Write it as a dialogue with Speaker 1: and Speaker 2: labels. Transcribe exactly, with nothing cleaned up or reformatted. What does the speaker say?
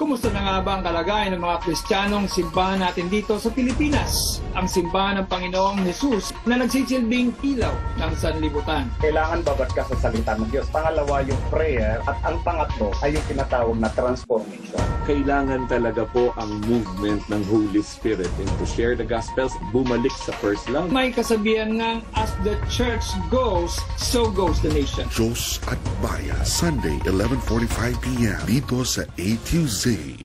Speaker 1: Kumusta na nga ba ang kalagayan ng mga Kristiyanong simbahan natin dito sa Pilipinas? Ang simbahan ng Panginoong Jesus na nagsisilbing ilaw ng sanlibutan.
Speaker 2: Kailangan babad ka sa salita ng Diyos. Pangalawa yung prayer at ang pangatlo ay yung tinatawag na transformation.
Speaker 3: Kailangan talaga po ang movement ng Holy Spirit and to share the Gospels, bumalik sa first love.
Speaker 1: May kasabihan nga, as the church goes, so goes the nation.
Speaker 4: Diyos at Bayan, Sunday, eleven forty-five p m dito sa A Q Z.